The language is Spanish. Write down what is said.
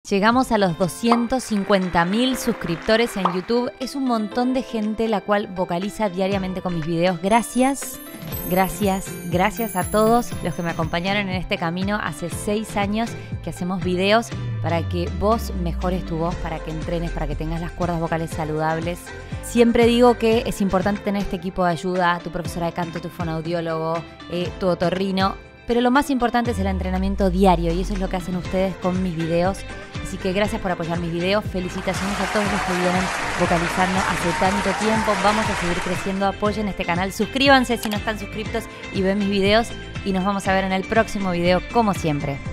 Llegamos a los 250.000 suscriptores en YouTube. Es un montón de gente la cual vocaliza diariamente con mis videos. Gracias, gracias, gracias a todos los que me acompañaron en este camino. Hace 6 años que hacemos videos para que vos mejores tu voz, para que entrenes, para que tengas las cuerdas vocales saludables. Siempre digo que es importante tener este equipo de ayuda, tu profesora de canto, tu fonoaudiólogo, tu otorrino. Pero lo más importante es el entrenamiento diario y eso es lo que hacen ustedes con mis videos. Así que gracias por apoyar mis videos. Felicitaciones a todos los que vienen vocalizando hace tanto tiempo. Vamos a seguir creciendo. Apoyen este canal. Suscríbanse si no están suscritos y ven mis videos. Y nos vamos a ver en el próximo video como siempre.